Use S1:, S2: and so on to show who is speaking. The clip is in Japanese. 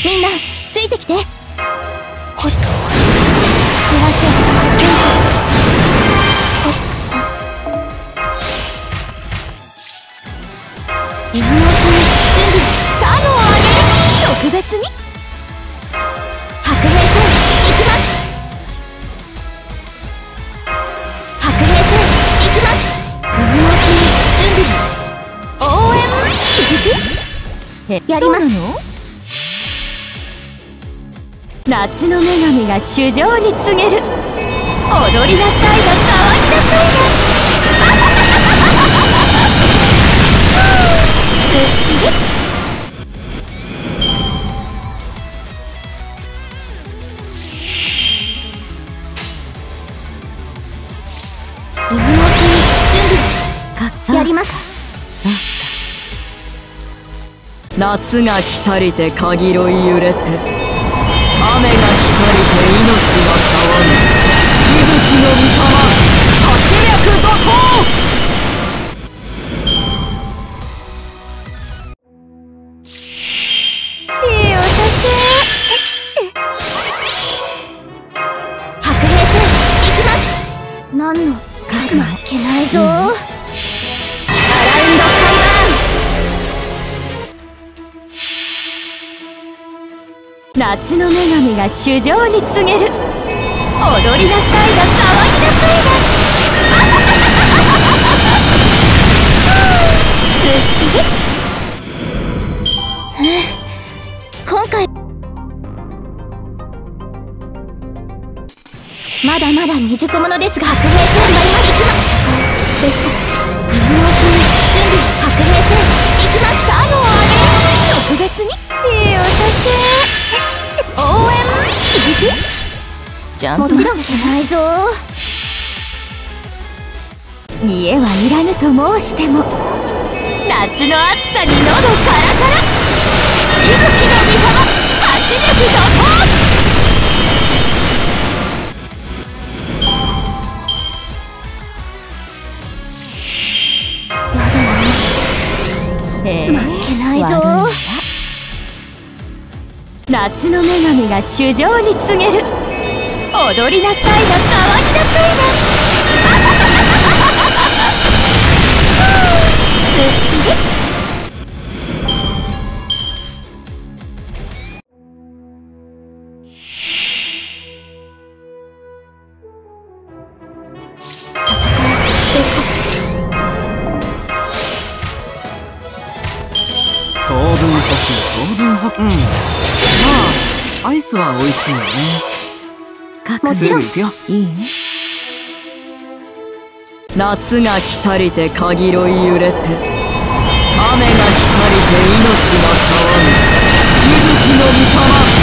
S1: みんなついてきて。コツコツ知らせコツコツ今のうちに準備ターンを上げる。特別に白兵戦行きます。白兵戦行きます。今のうちに準備応援やります。夏の女神が衆生に告げる。踊りなさいが騒ぎなさいがすっきり。今のうちに準備やります。
S2: 夏が来たりてかぎろい揺れて、雨が来たりて命が騒ぐ。息吹の御霊、八脈怒涛。
S1: いいお酒。白兵戦行きます。何の負けないぞ。アラウンド開幕。
S2: 夏の女神が衆生に告げる。踊りなさいが騒ぎなさいが
S1: すっきり。今回まだまだ未熟者ですが、白兵戦頑張ります。でした。今のうちに準備。白兵戦行きます。ターンを上げる。特別にいいお酒。応援もちろん負けないぞ。
S2: 煮えはいらぬと申しても、夏の暑さに喉カラカラ。息吹の御霊、八脈怒涛。
S1: 負けないぞ。
S2: 夏の女神が衆生に告げる。踊りなさいが騒ぎなさいがすっきり。
S3: 糖分補給、糖分補給。まあアイスは美味しいよね。すぐ行くよ。
S2: いいね。夏が来たりてかぎろい揺れて、雨が来たりて命が騒ぐ。息吹の御霊、